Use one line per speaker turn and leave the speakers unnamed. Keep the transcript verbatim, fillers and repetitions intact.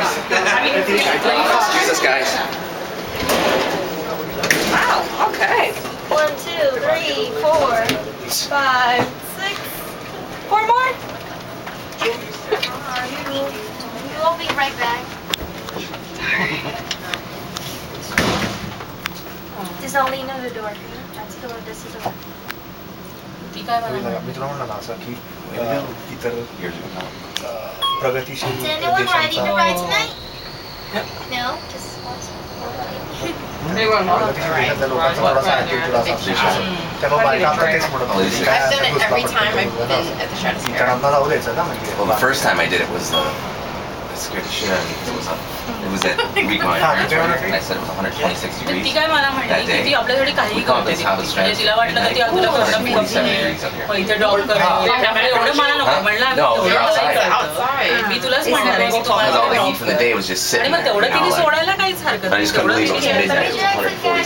Excuse us, guys.
Wow, okay.
One, two, three, four, five, six. Four more?
We'll be right back. There's only another door. That's the door. This is the door.
मी तुला म्हणलं ना असं की इतर प्रगतीशील देशांचा
No, just
प्रगतीशील देशातल्या लोकांचा थोडासा ॲटिट्यूड असा असतो त्यामुळे बायका आता तेच म्हणत होती काय इतरांना जाऊ द्यायचं ना म्हणजे
Well, the first time I did it was uh, it scared the shit out of me. It was up. It was at Recon, and I said it was one hundred twenty-six degrees
ती काय मला म्हणली की ती आपल्यासाठी काही करते म्हणजे तिला वाटलं की ती तुला करणं पुरत नाही मग इथे ड्रॉप करणं एवढं मला नको म्हणलं मी तुलाच म्हणणार आहे की
Because all the heat from the day was just sitting
आणि मग
there.
तेवढं
You know,
तिने
like,
सोडायला काहीच हरकत
I just couldn't believe it was two days after. It was one hundred forty